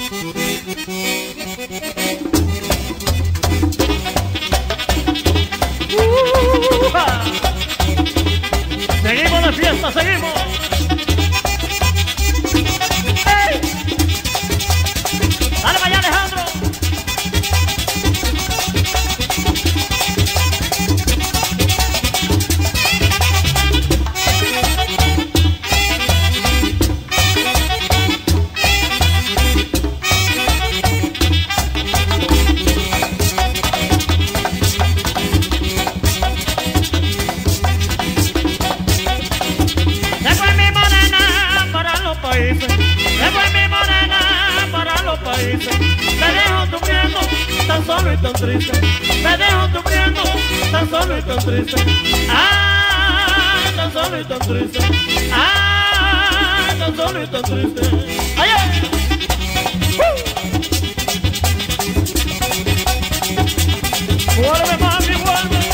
Seguimos de fiesta, seguimos. ¡Ey! Dale para allá, Alejandro. Me voy mi morena para los países. Me dejo sufriendo tan solo y tan triste. Me dejo sufriendo tan solo y tan triste. Ay, tan solo y tan triste. Ay, tan solo y tan triste. Ay, ay. Vuelve, mami, vuelve.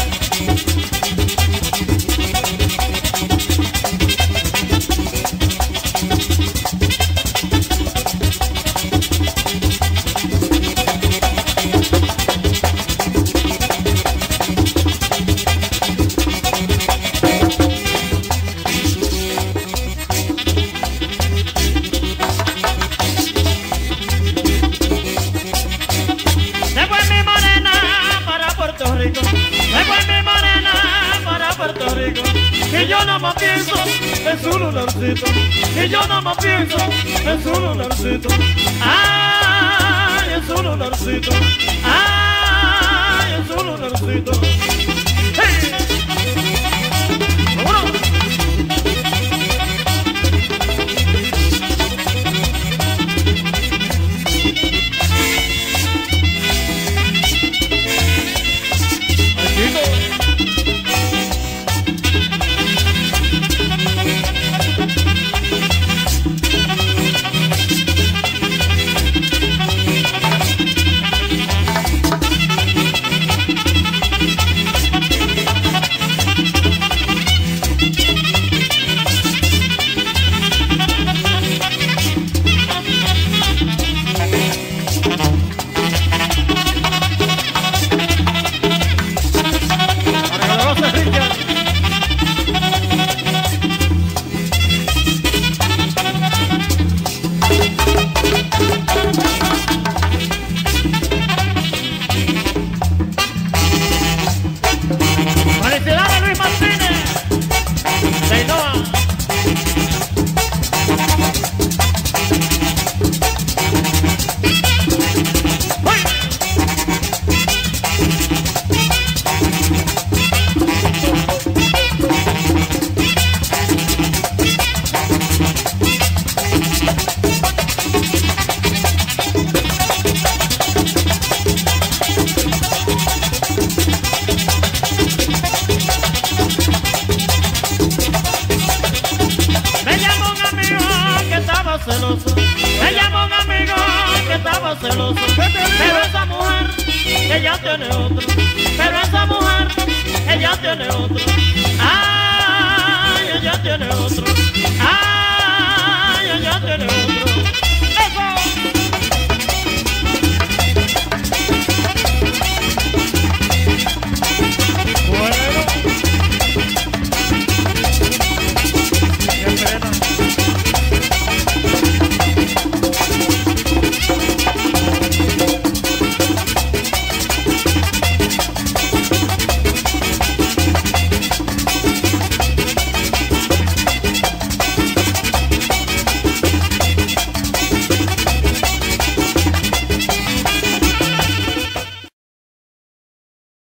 Me voy mi morena para Puerto Rico. Y yo no más pienso en su lunarcito. Y yo no más pienso en su lunarcito. Ay, en su lunarcito. Ay, en su lunarcito. ¡Hey! ¡Vámonos! Celoso. Me llamó un amigo que estaba celoso, pero esa mujer ella tiene otro, pero esa mujer ella tiene otro. Ay, ella tiene otro. Ay, ella tiene otro.